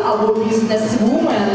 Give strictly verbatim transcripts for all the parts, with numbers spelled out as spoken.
або бізнесвумен.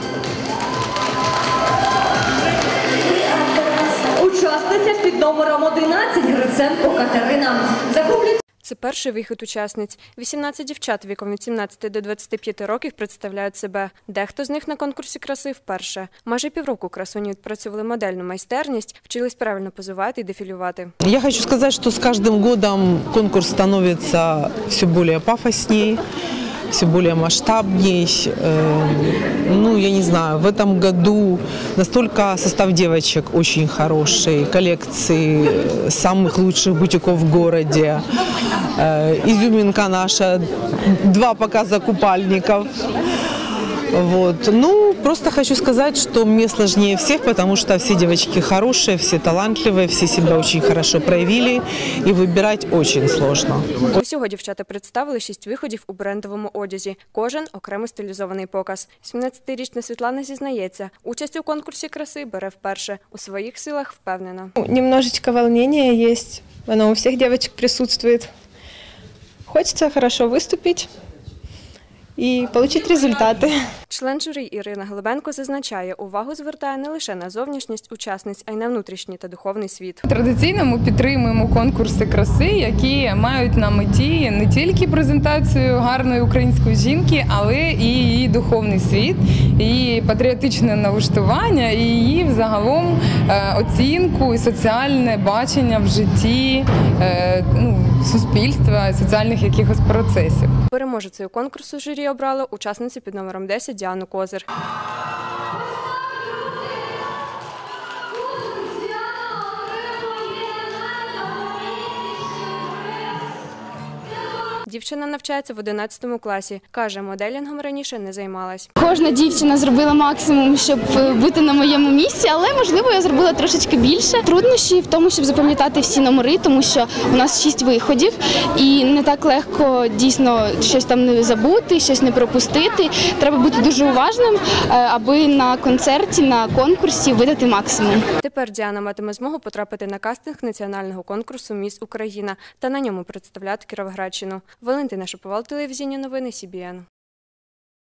Учасниця під номером одинадцять Гриценко Катерина. Захоплюється. Це перший вихід учасниць. вісімнадцять дівчат віком від сімнадцяти до двадцяти п'яти років представляють себе. Дехто з них на конкурсі краси вперше. Майже півроку красуні відпрацьовували модельну майстерність, вчились правильно позувати і дефілювати. Я хочу сказать, что с каждым годом конкурс становится все более пафоснее, все более масштабней. Ну, я не знаю, в этом году настолько состав девочек очень хороший, коллекции самых лучших бутиков в городе. Изюминка наша, два показа купальников. Вот. Ну, просто хочу сказать, что мне сложнее всех, потому что все девочки хорошие, все талантливые, все себя очень хорошо проявили, и выбирать очень сложно. Усього дівчата представили шість виходів у брендовому одязі. Кожен – окремо стилізований показ. сімнадцятирічна Світлана зізнається, участь у конкурсі краси бере вперше. У своїх силах впевнена. Немножечко волнения есть, оно у всех девочек присутствует. Хочется хорошо выступить і отримати результати. Член журі Ірина Глибенко зазначає, увагу звертає не лише на зовнішність учасниць, а й на внутрішній та духовний світ. Традиційно ми підтримуємо конкурси краси, які мають на меті не тільки презентацію гарної української жінки, але і її духовний світ, її патріотичне налаштування і її взагалом оцінку і соціальне бачення в житті ну, суспільства, соціальних якихось процесів. Переможецею конкурсу журі обрала учасницю під номером десять Діану Козир. Дівчина навчається в одинадцятому класі. Каже, моделінгом раніше не займалась. Кожна дівчина зробила максимум, щоб бути на моєму місці, але, можливо, я зробила трошечки більше. Труднощі в тому, щоб запам'ятати всі номери, тому що у нас шість виходів і не так легко дійсно щось там не забути, щось не пропустити. Треба бути дуже уважним, аби на концерті, на конкурсі видати максимум. Тепер Діана матиме змогу потрапити на кастинг національного конкурсу «Міс Україна» та на ньому представляти Кіровоградщину. Валентина Шаповал, телевізійні новини, Сі Бі Ен.